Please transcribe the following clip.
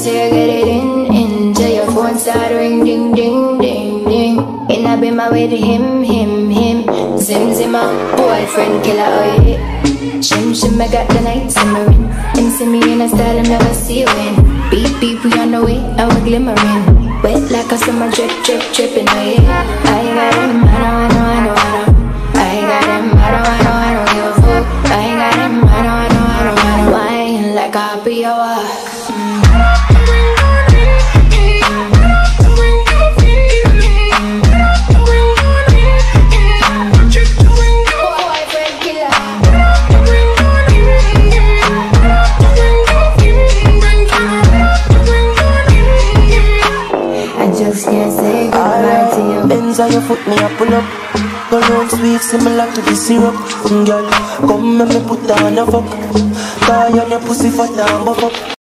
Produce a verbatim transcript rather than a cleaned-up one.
say you get it in, in. Till your phone start ring, ding, ding, ding, ding. And I be my way to him, him, him. Zim, zim, my boyfriend killer, oh yeah. Shim, shim, I got the night simmering. Him see me in a style I never see you in. Beep, beep, we on the way, and we're glimmering. Wet like a summer drip, drip, dripping, oh yeah. I got him, I don't, I don't, I don't, I don't. I got him, I don't, I don't, I don't give a fuck. I got him, I don't, I don't, I don't, I don't. Wine like a happy hour. Just can't say goodbye to you. Benz on your foot, me a pull up. Go round sweet, similar to the syrup. Girl, come and me put down a fuck. Tie on your pussy for down, buff up.